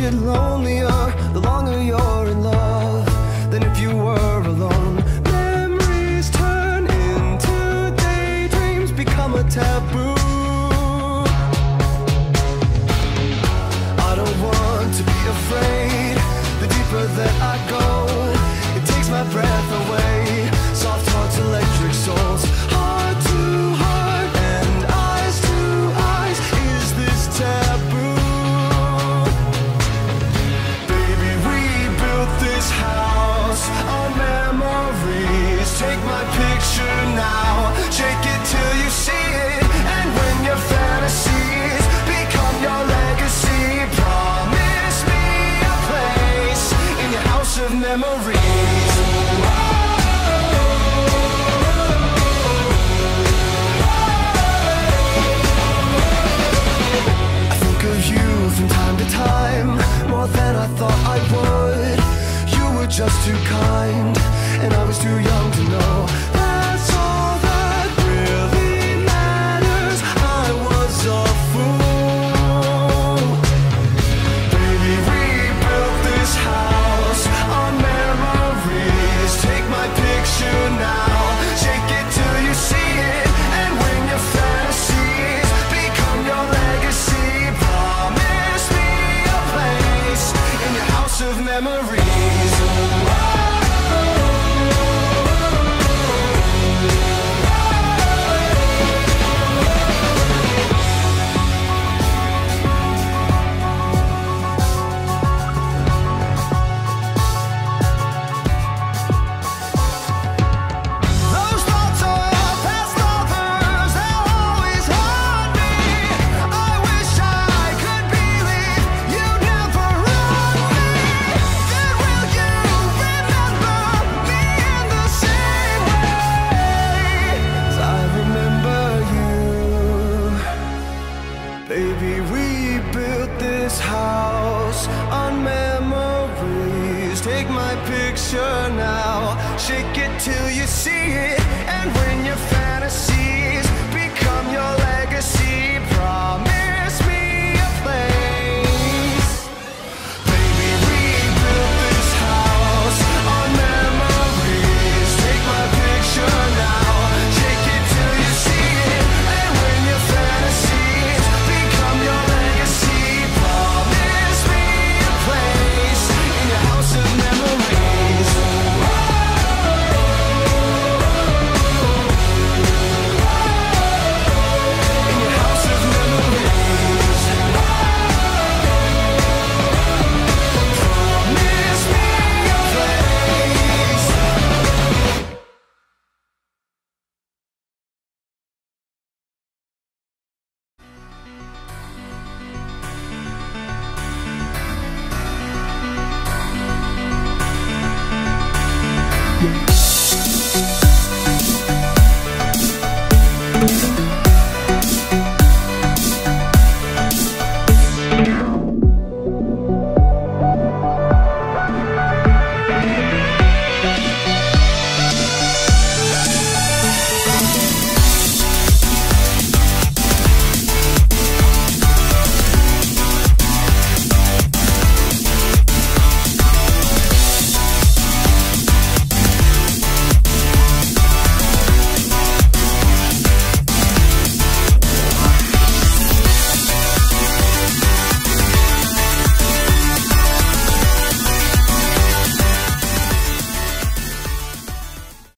get lonelier the longer you're in love than if you were alone. Memories turn into daydreams, become a taboo. I don't want to be afraid. The deeper that I go, it takes my breath away. Soft hearts, electric souls, heart to heart and eyes to eyes. Is this taboo? Baby, we built this house on memories. Take my picture now, shake it till you see it. And when your fantasies become your legacy, promise me a place in your house of memories. I think of you from time to time, more than I thought I would. You were just too kind, and I was too young to know. That's all that really matters. I was a fool. Baby, we built this house on memories. Take my picture now, shake it till you see it. And when your fantasies become your legacy, promise me a place in your house of memories. Baby, we built this house on memories. Take my picture now, shake it till you see it.